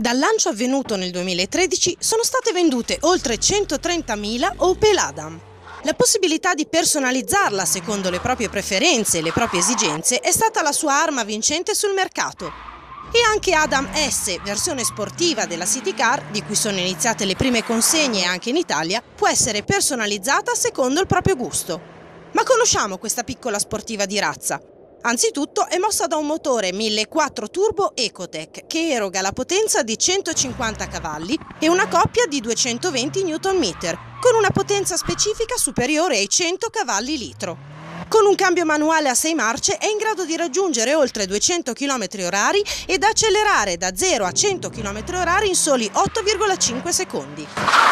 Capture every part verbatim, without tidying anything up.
Dal lancio avvenuto nel duemilatredici sono state vendute oltre centotrentamila Opel Adam. La possibilità di personalizzarla secondo le proprie preferenze e le proprie esigenze è stata la sua arma vincente sul mercato. E anche Adam S, versione sportiva della City Car, di cui sono iniziate le prime consegne anche in Italia, può essere personalizzata secondo il proprio gusto. Ma conosciamo questa piccola sportiva di razza? Anzitutto è mossa da un motore millequattrocento Turbo Ecotec che eroga la potenza di centocinquanta cavalli e una coppia di duecentoventi newton meter, con una potenza specifica superiore ai cento cavalli litro. Con un cambio manuale a sei marce è in grado di raggiungere oltre duecento chilometri orari ed accelerare da zero a cento chilometri orari in soli otto virgola cinque secondi.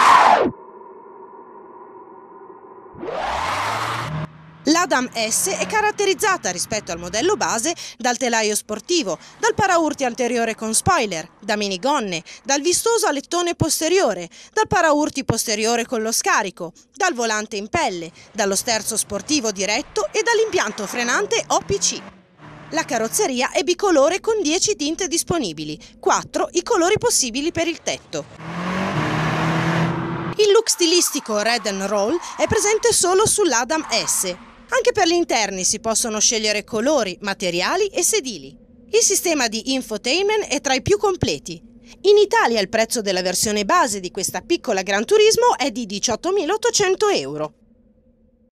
L'Adam S è caratterizzata rispetto al modello base dal telaio sportivo, dal paraurti anteriore con spoiler, da minigonne, dal vistoso alettone posteriore, dal paraurti posteriore con lo scarico, dal volante in pelle, dallo sterzo sportivo diretto e dall'impianto frenante O P C. La carrozzeria è bicolore con dieci tinte disponibili, quattro i colori possibili per il tetto. Il look stilistico Red and Roll è presente solo sull'Adam S. Anche per gli interni si possono scegliere colori, materiali e sedili. Il sistema di infotainment è tra i più completi. In Italia il prezzo della versione base di questa piccola Gran Turismo è di diciottomilaottocento euro.